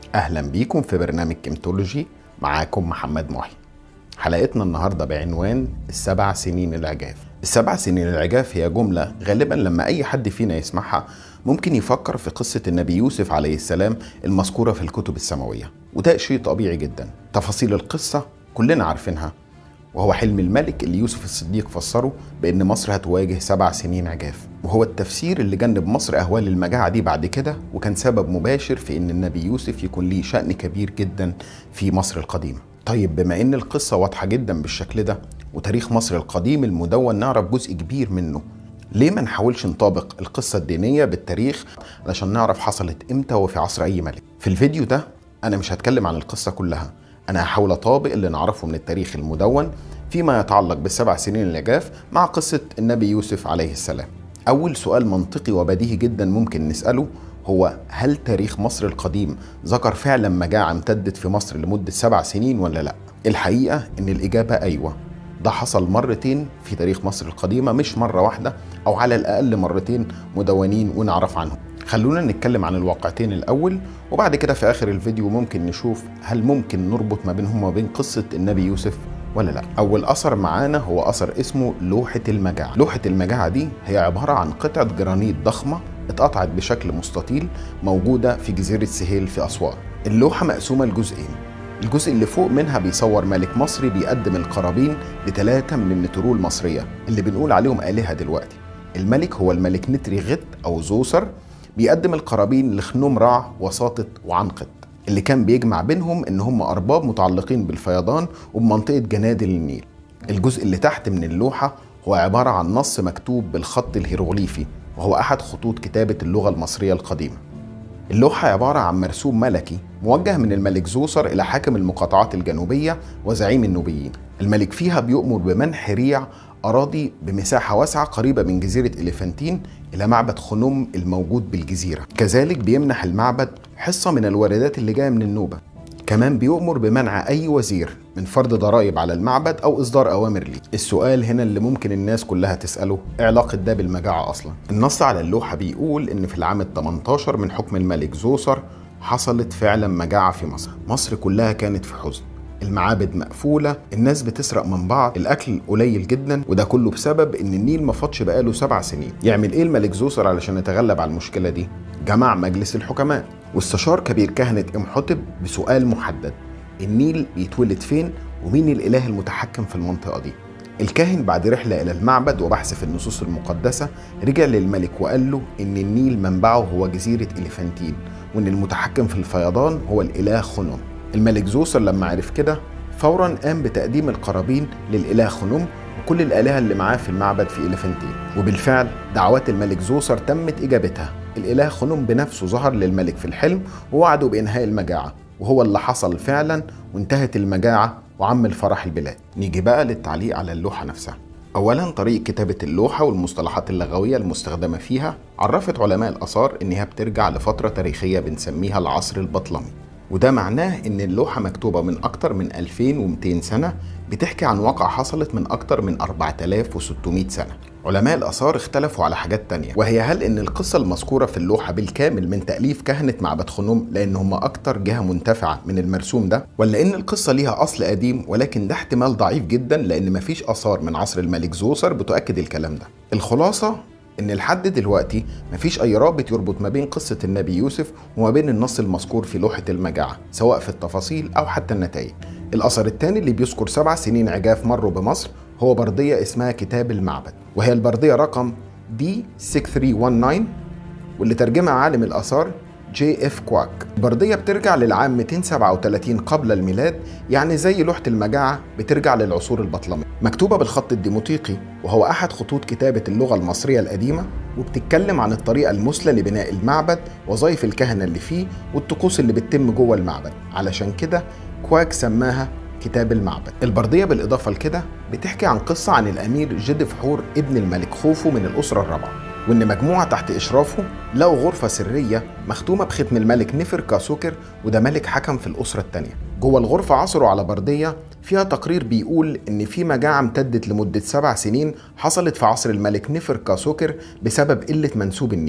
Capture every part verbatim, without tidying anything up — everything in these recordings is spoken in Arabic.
أهلا بيكم في برنامج كيمتولوجي. معاكم محمد محي. حلقتنا النهاردة بعنوان السبع سنين العجاف. السبع سنين العجاف هي جملة غالبا لما أي حد فينا يسمعها ممكن يفكر في قصة النبي يوسف عليه السلام المذكورة في الكتب السماوية، وده شيء طبيعي جدا. تفاصيل القصة كلنا عارفينها، وهو حلم الملك اللي يوسف الصديق فسره بأن مصر هتواجه سبع سنين عجاف، وهو التفسير اللي جنب مصر أهوال المجاعة دي بعد كده، وكان سبب مباشر في أن النبي يوسف يكون ليه شأن كبير جدا في مصر القديمة. طيب بما أن القصة واضحة جدا بالشكل ده، وتاريخ مصر القديم المدون نعرف جزء كبير منه، ليه ما نحاولش نطابق القصة الدينية بالتاريخ علشان نعرف حصلت امتى وفي عصر أي ملك؟ في الفيديو ده أنا مش هتكلم عن القصة كلها، أنا هحاول أطابق اللي نعرفه من التاريخ المدون فيما يتعلق بالسبع سنين العجاف مع قصة النبي يوسف عليه السلام. أول سؤال منطقي وبديهي جدا ممكن نسأله هو: هل تاريخ مصر القديم ذكر فعلا مجاعة امتدت في مصر لمدة سبع سنين ولا لا؟ الحقيقة إن الإجابة أيوة، ده حصل مرتين في تاريخ مصر القديمة، مش مرة واحدة، أو على الأقل مرتين مدونين ونعرف عنهم. خلونا نتكلم عن الواقعتين الأول، وبعد كده في آخر الفيديو ممكن نشوف هل ممكن نربط ما بينهم وبين قصة النبي يوسف ولا لا. أول أثر معانا هو أثر اسمه لوحة المجاعة. لوحة المجاعة دي هي عبارة عن قطعة جرانيت ضخمة اتقطعت بشكل مستطيل موجودة في جزيرة سهيل في أسوان. اللوحة مقسومة لجزئين، الجزء اللي فوق منها بيصور ملك مصري بيقدم القرابين لثلاثة من النترو المصرية اللي بنقول عليهم آلهة دلوقتي. الملك هو الملك نتري غت أو زوسر، بيقدم القرابين لخنوم رع وساطط وعنقت، اللي كان بيجمع بينهم ان هم ارباب متعلقين بالفيضان وبمنطقه جنادل النيل. الجزء اللي تحت من اللوحه هو عباره عن نص مكتوب بالخط الهيروغليفي، وهو احد خطوط كتابه اللغه المصريه القديمه. اللوحه عباره عن مرسوم ملكي موجه من الملك زوسر الى حاكم المقاطعات الجنوبيه وزعيم النوبيين. الملك فيها بيؤمر بمنح ريع أراضي بمساحة واسعة قريبة من جزيرة إليفانتين إلى معبد خنوم الموجود بالجزيرة. كذلك بيمنح المعبد حصة من الواردات اللي جاية من النوبة. كمان بيؤمر بمنع أي وزير من فرض ضرائب على المعبد أو إصدار أوامر ليه. السؤال هنا اللي ممكن الناس كلها تسأله: إيه علاقة ده بالمجاعة أصلا؟ النص على اللوحة بيقول إن في العام الثمنتاشر من حكم الملك زوسر حصلت فعلا مجاعة في مصر. مصر كلها كانت في حزن، المعابد مقفولة، الناس بتسرق من بعض، الأكل قليل جدا، وده كله بسبب إن النيل ما فاضش بقاله سبع سنين. يعمل إيه الملك زوسر علشان يتغلب على المشكلة دي؟ جمع مجلس الحكماء واستشار كبير كهنة إمحوتب بسؤال محدد: النيل بيتولد فين؟ ومين الإله المتحكم في المنطقة دي؟ الكاهن بعد رحلة إلى المعبد وبحث في النصوص المقدسة رجع للملك وقال له إن النيل منبعه هو جزيرة إليفانتين، وإن المتحكم في الفيضان هو الإله خنوم. الملك زوسر لما عرف كده فورا قام بتقديم القرابين للإله خنوم وكل الآلهة اللي معاه في المعبد في إليفانتين، وبالفعل دعوات الملك زوسر تمت إجابتها. الإله خنوم بنفسه ظهر للملك في الحلم ووعده بإنهاء المجاعة، وهو اللي حصل فعلا، وانتهت المجاعة وعم الفرح البلاد. نيجي بقى للتعليق على اللوحة نفسها. أولا، طريقة كتابة اللوحة والمصطلحات اللغوية المستخدمة فيها عرفت علماء الآثار إنها بترجع لفترة تاريخية بنسميها العصر البطلمي، وده معناه إن اللوحة مكتوبة من أكتر من ألفين ومئتين سنة، بتحكي عن واقعة حصلت من أكتر من أربعة آلاف وستمئة سنة. علماء الآثار اختلفوا على حاجات تانية، وهي هل إن القصة المذكورة في اللوحة بالكامل من تأليف كهنة معبد خنوم لأن هم أكتر جهة منتفعة من المرسوم ده، ولا إن القصة ليها أصل قديم ولكن ده احتمال ضعيف جدا لأن مفيش آثار من عصر الملك زوسر بتؤكد الكلام ده. الخلاصة إن لحد دلوقتي مفيش أي رابط يربط ما بين قصة النبي يوسف وما بين النص المذكور في لوحة المجاعة، سواء في التفاصيل أو حتى النتائج. الأثر الثاني اللي بيذكر سبع سنين عجاف مروا بمصر هو بردية اسمها كتاب المعبد، وهي البردية رقم دي ستة ثلاثة واحد تسعة، واللي ترجمها عالم الآثار جي اف كواك. البردية بترجع للعام مئتين وسبعة وثلاثين قبل الميلاد، يعني زي لوحة المجاعة بترجع للعصور البطلمية. مكتوبة بالخط الديموطيقي، وهو أحد خطوط كتابة اللغة المصرية القديمة، وبتتكلم عن الطريقة المثلى لبناء المعبد، وظائف الكهنة اللي فيه، والطقوس اللي بتتم جوه المعبد. علشان كده كواك سماها كتاب المعبد. البردية بالإضافة لكده بتحكي عن قصة عن الأمير جدف حور ابن الملك خوفو من الأسرة الرابعة، وإن مجموعة تحت إشرافه لقوا غرفة سرية مختومة بختم الملك نفر كاسوكر، وده ملك حكم في الأسرة الثانية. جوه الغرفة عثروا على بردية فيها تقرير بيقول إن في مجاعة امتدت لمدة سبع سنين حصلت في عصر الملك نفر كاسوكر بسبب قلة منسوب النيل،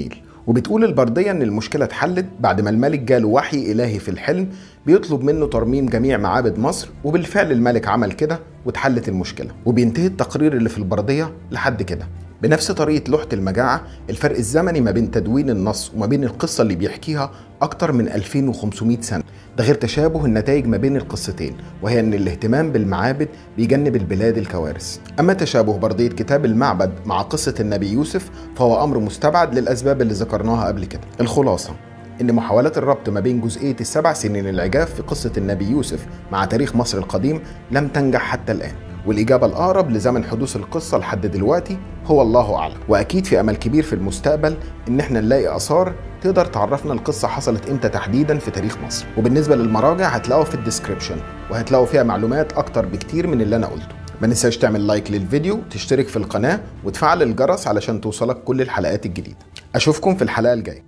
وبتقول البردية ان المشكلة اتحلت بعد ما الملك جاله وحي الهي في الحلم بيطلب منه ترميم جميع معابد مصر، وبالفعل الملك عمل كده واتحلت المشكلة. وبينتهي التقرير اللي في البردية لحد كده. بنفس طريقة لوحة المجاعة، الفرق الزمني ما بين تدوين النص وما بين القصة اللي بيحكيها أكتر من ألفين وخمسمائة سنة. ده غير تشابه النتائج ما بين القصتين، وهي أن الاهتمام بالمعابد بيجنب البلاد الكوارث. أما تشابه بردية كتاب المعبد مع قصة النبي يوسف فهو أمر مستبعد للأسباب اللي ذكرناها قبل كده. الخلاصة إن محاولات الربط ما بين جزئية السبع سنين العجاف في قصة النبي يوسف مع تاريخ مصر القديم لم تنجح حتى الآن، والإجابة الأقرب لزمن حدوث القصة لحد دلوقتي هو الله أعلم. وأكيد في أمل كبير في المستقبل إن احنا نلاقي آثار تقدر تعرفنا القصة حصلت إمتى تحديدا في تاريخ مصر. وبالنسبة للمراجع هتلاقوا في الديسكريبشن، وهتلاقوا فيها معلومات أكتر بكتير من اللي أنا قلته. ما ننساش تعمل لايك للفيديو، تشترك في القناة، وتفعل الجرس علشان توصلك كل الحلقات الجديدة. أشوفكم في الحلقة الجاية.